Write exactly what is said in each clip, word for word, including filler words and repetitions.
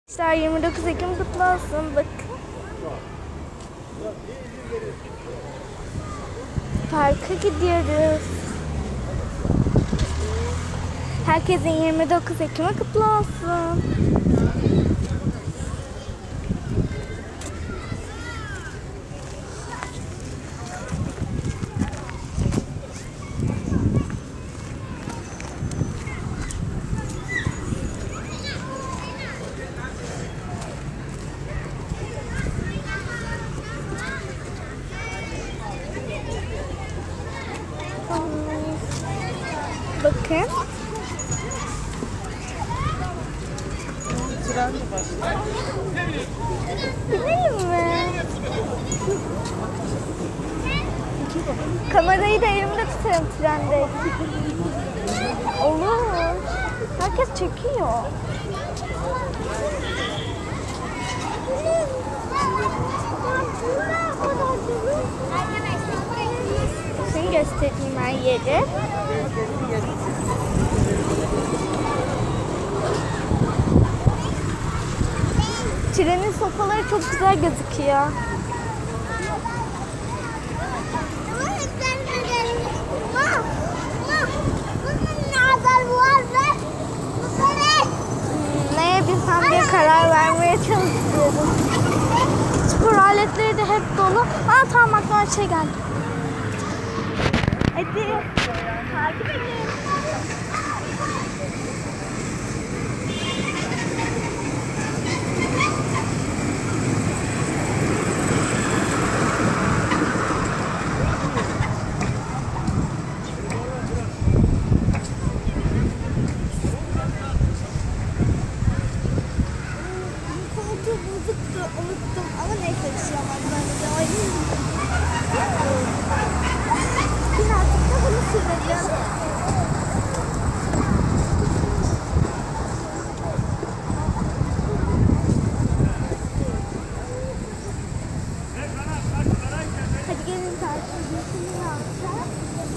Arkadaşlar yirmi dokuz Ekim kutlu olsun. Bakın. Parka gidiyoruz. Herkesin yirmi dokuz Ekim'i kutlu olsun. Bakın. Tren mi başlıyor? Binelim mi? Kamerayı da elimde tutarım trende. Olur. Herkes çekiyor. Şimdi göstereyim her yeri. Trenin sopaları çok güzel gözüküyor. Neye binsem diye karar vermeye çalışıyorum. Spor aletleri de hep dolu. Aa tamam aklıma bir şey geldi. Hadi takip edin. Unuttum ama neyse bir şey olmaz. Ben de birazcık da bunu süreceğim. Hadi gelin tartışmasını yapacağız.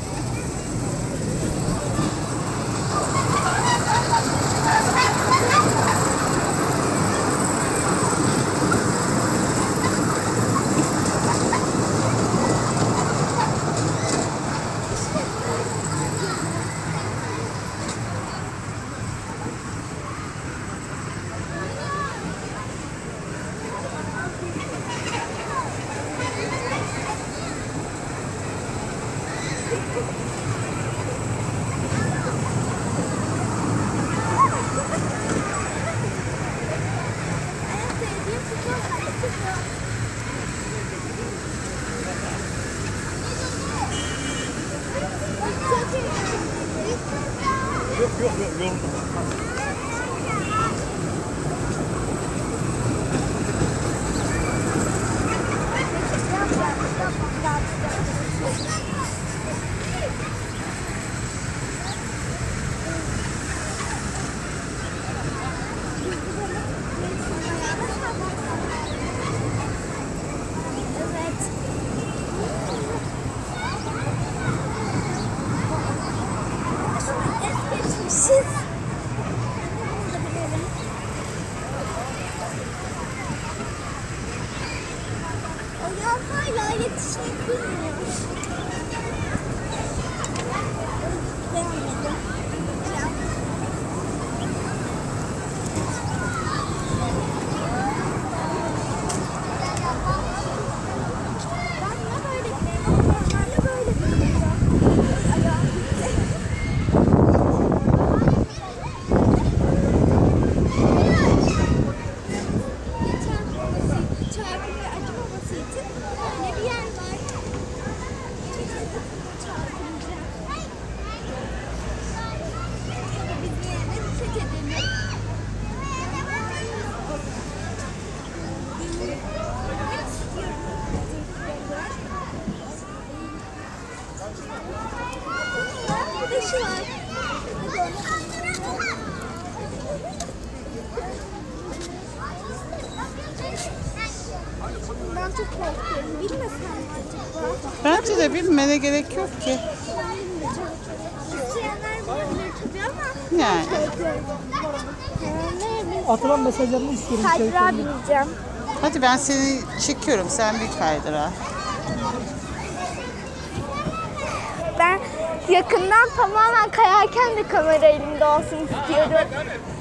Yok yok yok yoruldum. Siz o ya hala yetişmek bilmiyor. Beğenmedim. Ben ne böyle normalde böyle Ben çok korkuyorum. Bilmesem mi acaba? Bence de bilmene gerek yok ki. İsteyenler bulabilir tabii ama Yani. korkuyorum. Ne bileyim. atılan mesajlarını istiyorum. Kaydırağa bineceğim. Hadi ben seni çekiyorum. Sen bir kaydıra. Ben yakından tamamen kayarken de kamera elimde olsun istiyorum.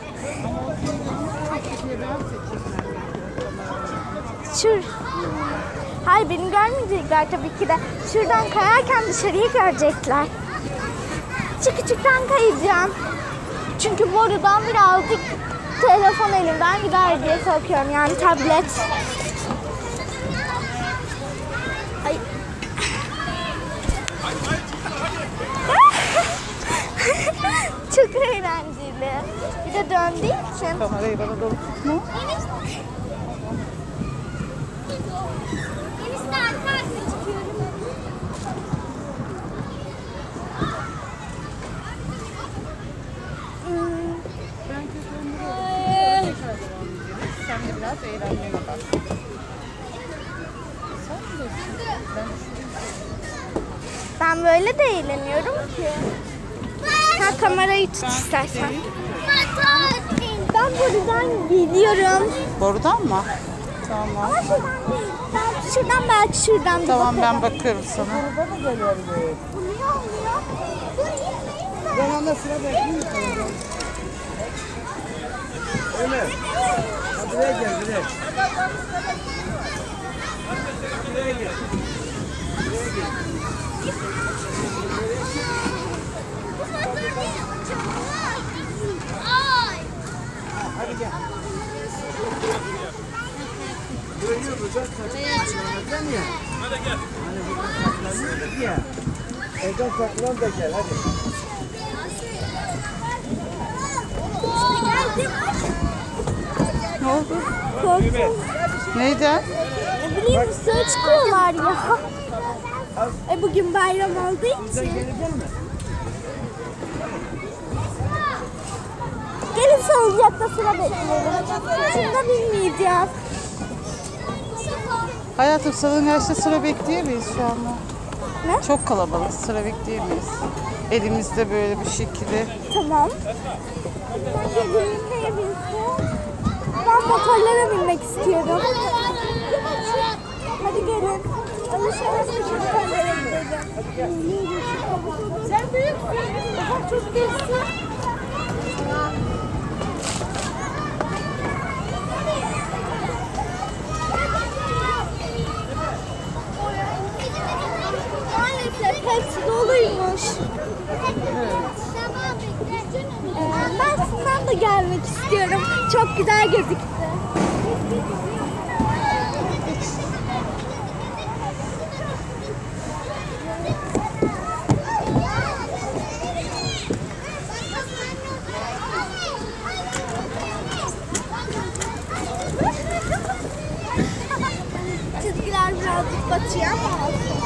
Şur. Hayır, beni görmeyecekler tabii ki de. Şuradan kayarken dışarıyı görecekler. Çık-çıktan kayacağım. Çünkü borudan birazcık telefon elimden gider diye korkuyorum. Yani tablet. Ay. Çok eğlenceli. Bir de döndüğü için. Kamerayı bana doğru tutma. Sen de biraz eğlenmeye bak. Ben böyle de eğleniyorum ki. Ha, kamerayı tut istersen. Ben buradan gidiyorum. Borudan mı? Tamam. Ama şuradan değil. Ben şuradan belki şuradan bir Tamam, ben bakarım. bakarım sana. Burada da geliyor. Bu niye olmuyor? Bu niye? Ben anda sıra bekliyorum. Öyle. Hadi buraya gel, buraya. Buraya gel. Buraya gel. Hadi gel. Görüyor musun? Saklan ya. Hadi gel. Hani burada saklanıyorduk ya. Evden saklan da gel, hadi. Ne oldu? Korktum. Neyden? Ne bileyim, üstüne çıkıyorlar ya. E bugün bayram olduğu için. Gelecek mi? Gelin salıncakta sıra bekliyorum. Şunda binmeyeceğim. Hayatım, salıngaçta sıra bekleyemeyiz şu anda. Ne? Çok kalabalık, sıra bekleyemeyiz. Elimizde böyle bir şekilde. Tamam. Ben gelin neye binsin? Ben motorlara binmek istiyorum. Hadi gelin. Alışveriş motorlara gidelim. Sen büyüksün. Daha çok büyüksün. Maalesef hepsi doluymuş. Ee, ben şundan da gelmek istiyorum. Çok güzel gözüktü. Çizgiler birazcık batıyor ama olsun.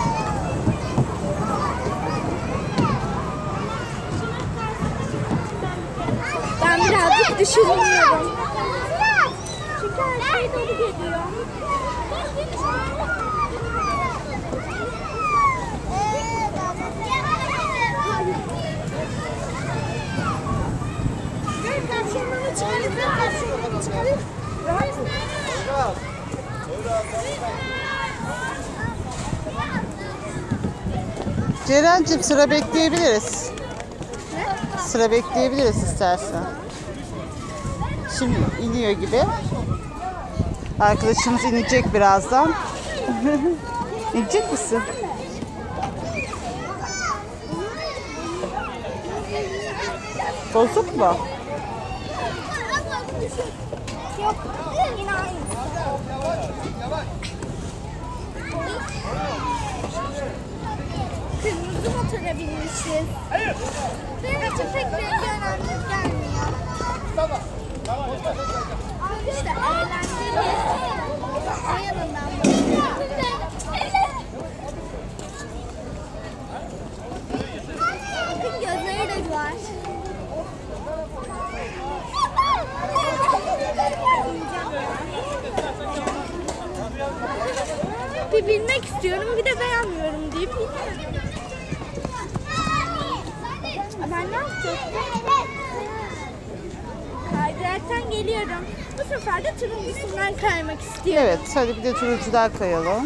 Ben birazcık düşünüyorum. Çünkü her şey dolu geliyor. Gel karşımdan çıkarayım. Gel karşımdan çıkarayım. Ceren'cim, sıra bekleyebiliriz. Sıra bekleyebiliriz istersen. Şimdi iniyor gibi. Arkadaşımız inecek birazdan. İnecek misin? Bozuk mu? Yok, yine aynı. Kırmızı motora binmişiz. Benim için pek rengi önemli gelmiyor. İşte eğlenceli. O yanından bakın, gözleri de var. Bir bilmek istiyorum, bir de beğenmiyorum deyip ben ne yapacaktım? Kaydıra kayaraktan geliyorum. Bu sefer de turuncusundan kaymak istiyorum. Evet, hadi bir de turuncudan kayalım.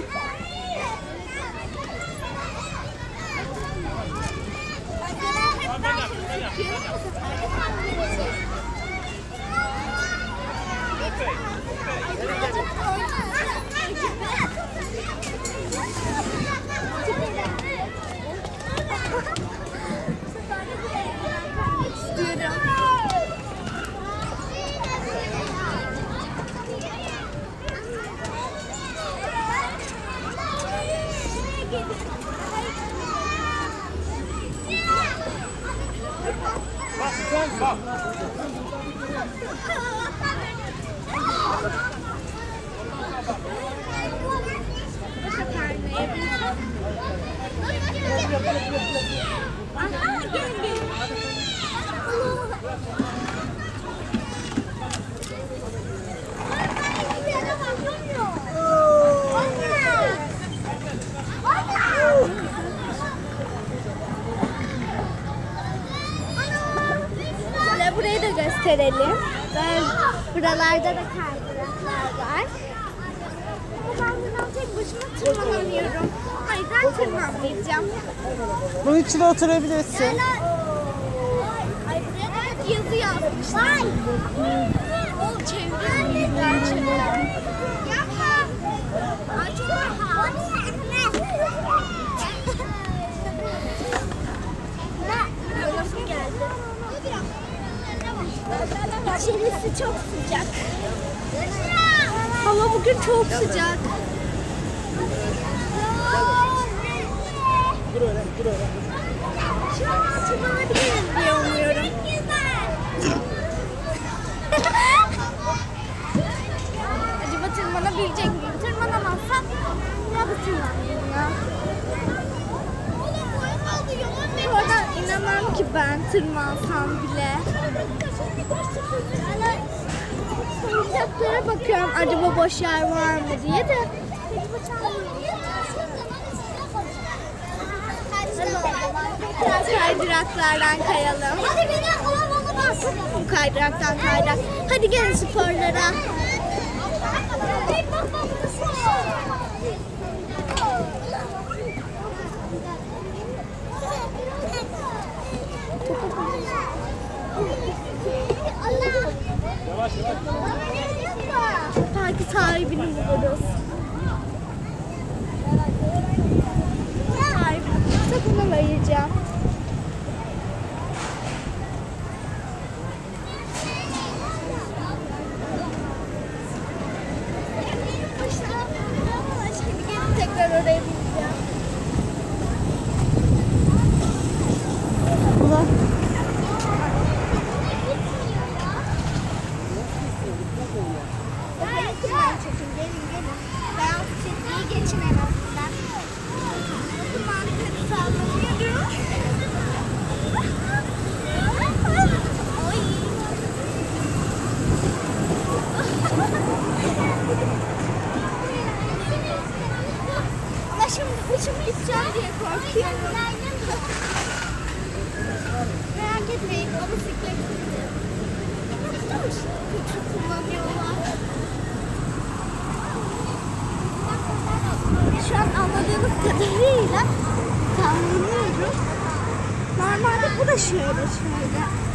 Aha, gelin gelin. Size burayı da gösterelim. Böyle buralarda da kaydıraklar var. Ama ben buradan tek başıma tırmanamıyorum. O yüzden tırmanmayacağım. Bunun içine oturabilirsin. Ay buraya da yazı yazmışlar. O çeviriyor gerçekten. Yapma. Ay çok pahalı. Nasıl geldi? İçerisi çok sıcak. Hava bugün çok sıcak. Dur öyle, dur öyle. Şu an tırmanabiliriz diye umuyorum. Acaba tırmanabilecek miyim? Tırmanamazsam ya da tırmanmayayım ya. Oradan inanmam ki ben tırmansam bile. Oyuncaklara bakıyorum acaba boş yer var mı diye de. Biraz kaydıraklardan kayalım. Bu kaydıraktan kaydırak. Hadi gelin sporlara. Parkı sahibini buluruz. Sahibini bunu vereceğim. Tekrar oraya gideceğim. Ulan. Ben çekin, gelin gelin. Ben çekmeyi geçin en azından. Mantık sallanıyorum. Oy. Ama şimdi başımı gideceğim diye korkuyorum. Merak etmeyin, o bisiklet. Ne kadar kötü kullanıyorlar. Şu an anladığınız kadarıyla sallanıyorum. Normalde bu da şöyle şöyle.